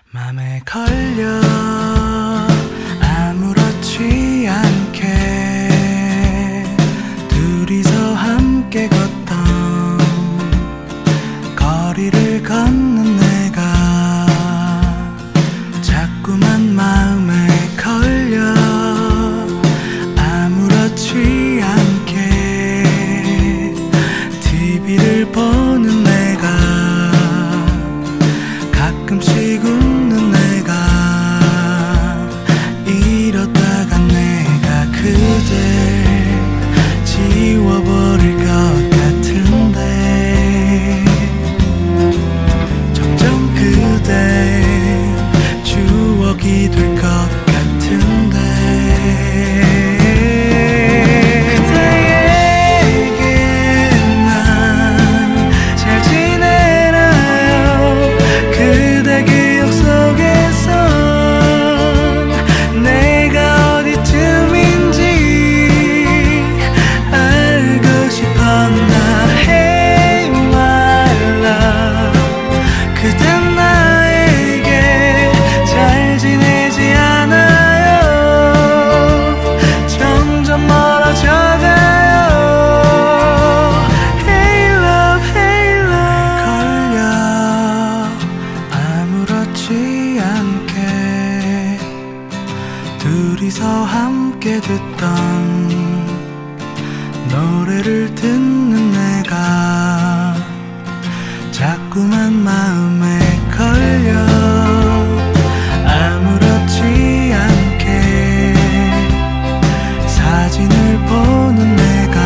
맘에 걸려 아무렇지 않게 둘이서 함께 걷던 거리를 걷는 내가 자꾸만 마음에 걸려 아무렇지 않게 TV를 보는 내가 가끔씩 웃는 내가 이러다가 내가 그댈 지워버릴 것 같은데 점점 그대 추억이 될 것 같은데 둘이서 함께 듣던 노래를 듣는 내가 자꾸만 마음에 걸려 아무렇지 않게 사진을 보는 내가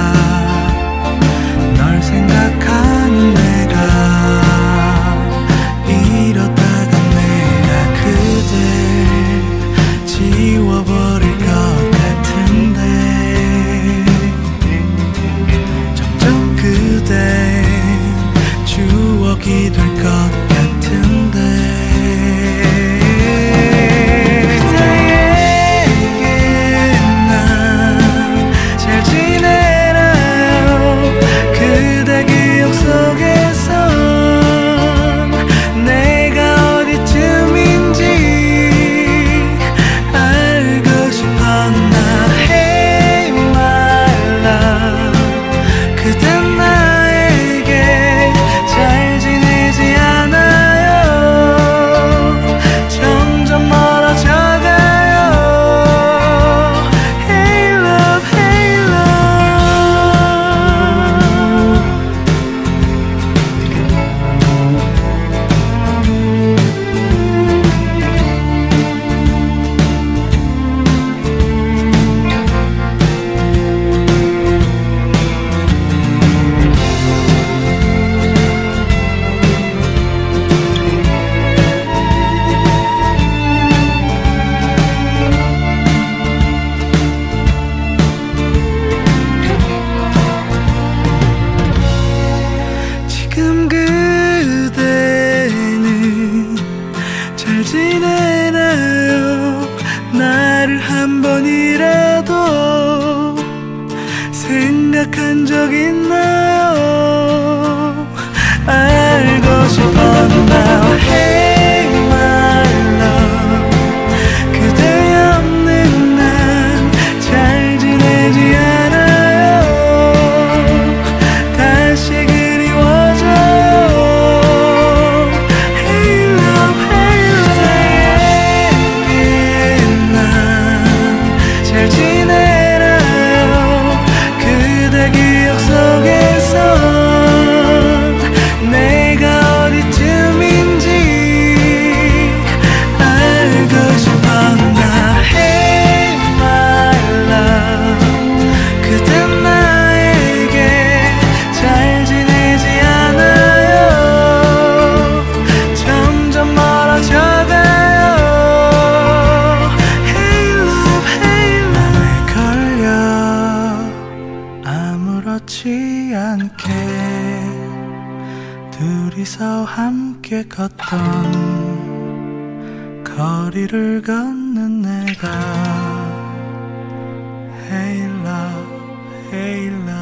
널 생각하는 내가 이러다가 내가 그댈 지워버릴 것 같은데 점점 그대 추억이 될 것 같은데 그대에게 난 잘 지내나요 그대 기억 속에선 내가 어디쯤인지 알고 싶었나 Hey my love 그댄 나에게 잘 지내지 않아요 점점 멀어져가요 Hey love Hey 지금 그대는 잘 지내나요 나를 한 번이라도 생각한 적 있나요 알고 싶었나 Hey my love 그대 없는 난 잘 지내지 않아요 다시 그리워져요 Hey love Hey 그대에게 난 잘 지내나요 그대 기억 속에선 내가 어디쯤인지 알고 싶었나 Hey my love 그댄 나에게 잘 지내지 않아요 점점 멀어져가요 Hey love Hey love 맘에 걸려 아무렇지 않게 둘이서 함께 걷던 거리를 걷는 내가 Hey love Hey love